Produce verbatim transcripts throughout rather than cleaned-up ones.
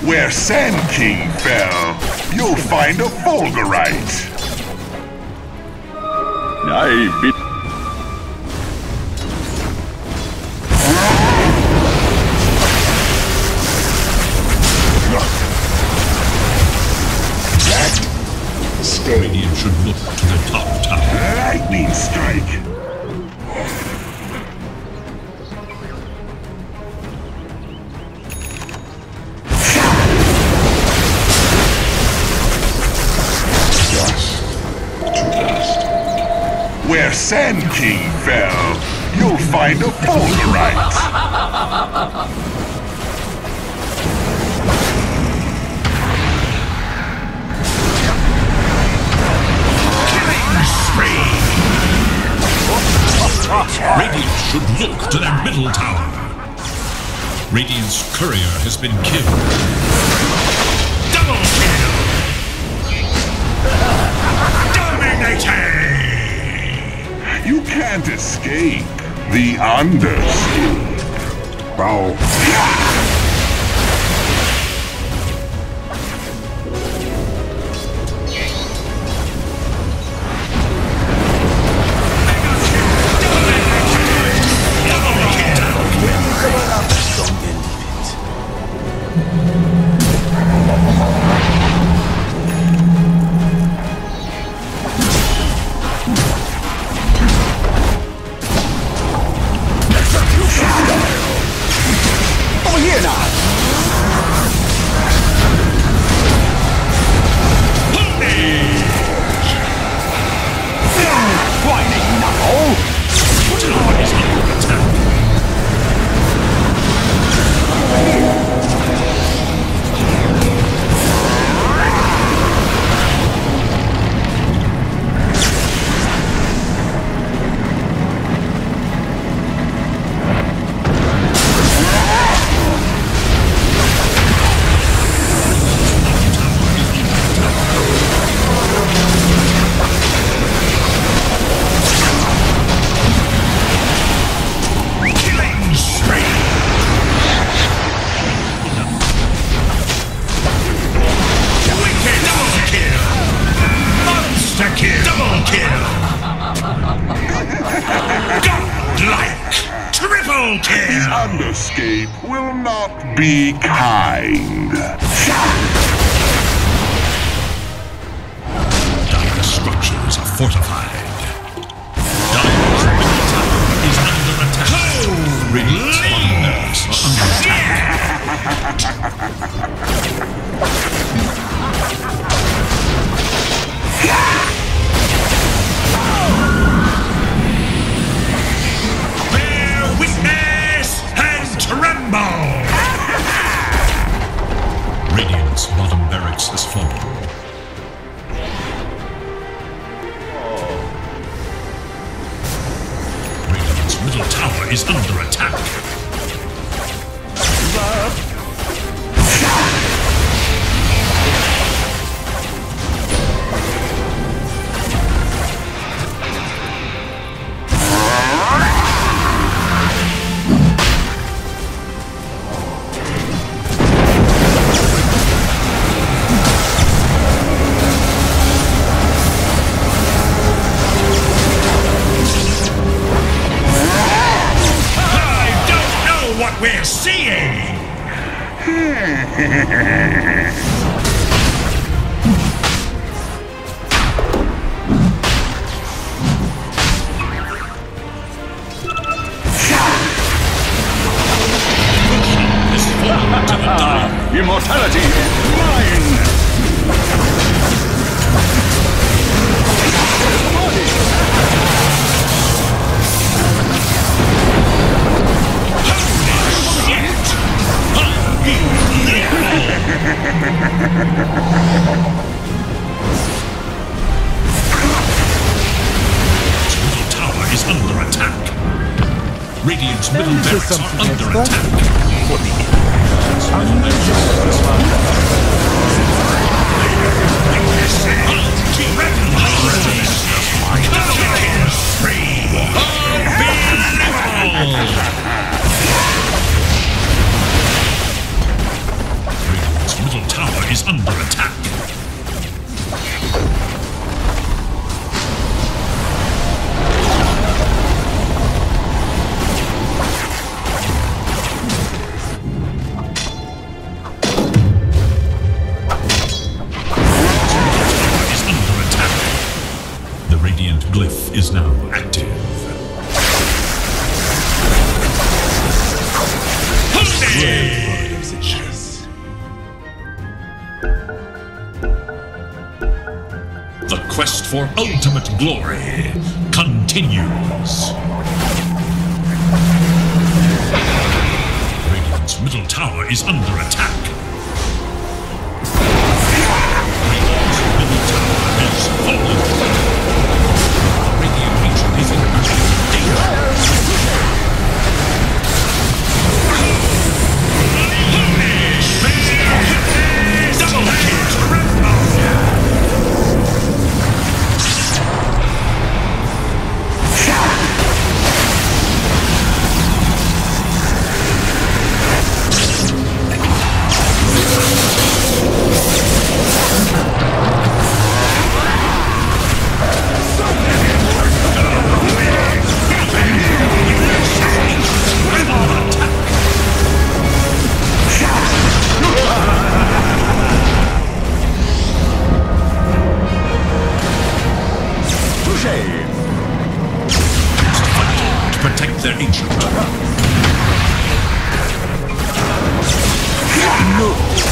Where Sand King fell, you'll find a Fulgurite. I've been... Radiant should look to the top tower. Lightning strike. Where Sand King fell, you'll find a Fulgurite. Radiant should look to their middle tower. Radiant's courier has been killed. Double kill! Dominating! You can't escape the Underscape. Bow. Underscape will not be kind. Dire structures are fortified. Dire's middle tower is under attack. Radiant's bottom barracks are under Bear witness and tremble! Radiant's bottom barracks has fallen. Radiant's middle tower is under attack. We're seeing! Immortality is mine! Middle tower is under attack. Radiant's middle barracks are under attack. For the Radiant glyph is now active. The quest for ultimate glory continues. Radiant's middle tower is under attack. Radiant's middle tower has fallen. Radiant Ancient is in urgent danger. Double kill! Protect their ancient. No.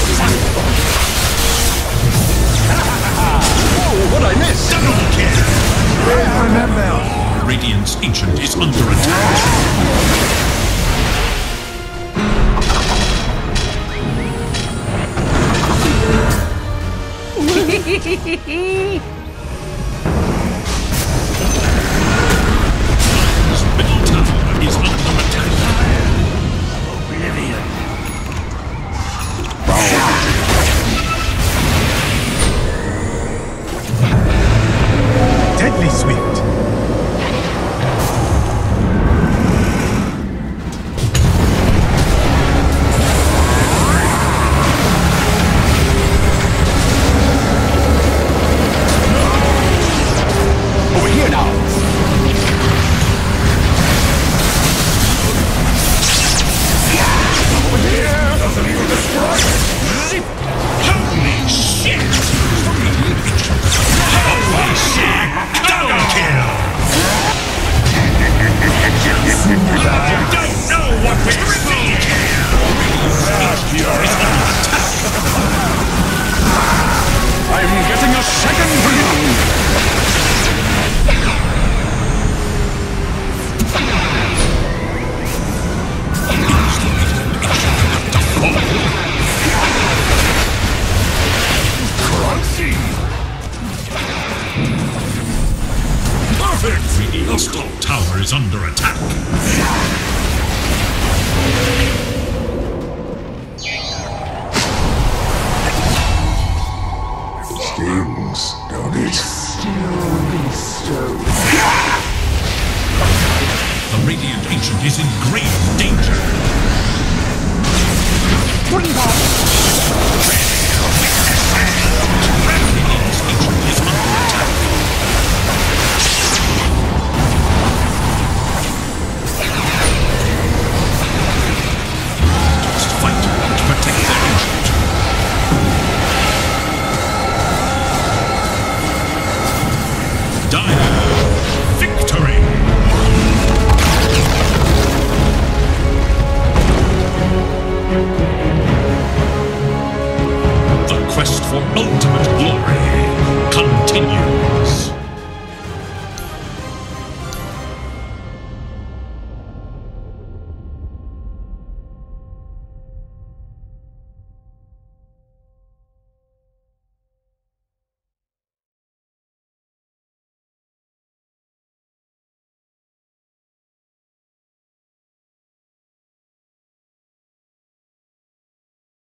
Whoa, what I missed? Double kill! Remember. Radiant's ancient is under attack. Is under attack. Oblivion. Deadly swift. Over here now. Holy shit! Holy shit! Double kill! You don't know what we're seeing! I'm getting a second wind. Perfect! Radiant's top tower is under attack. Stings, don't it? The Radiant Ancient is in grave danger. Radiant's Ancient is under attack. Must fight to protect their ancient. Die.